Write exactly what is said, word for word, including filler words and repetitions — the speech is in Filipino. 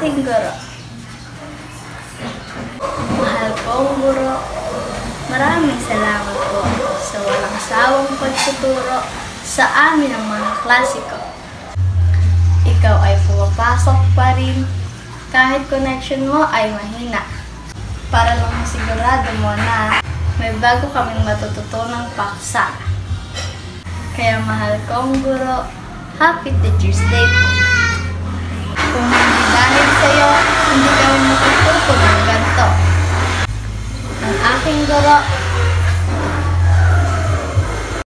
aking guro. Mahal kong guro, maraming salamat po sa walang sawang pagtuturo sa amin ng mga klasiko. Ikaw ay pumapasok pa rin kahit connection mo ay mahina. Para lang masigurado mo na may bago kaming matututunang paksa. Kaya mahal kong guro, Happy Teacher's Day po. Kung hindi dahil sa'yo, hindi kami matututo ng ganito. Ang aking guro,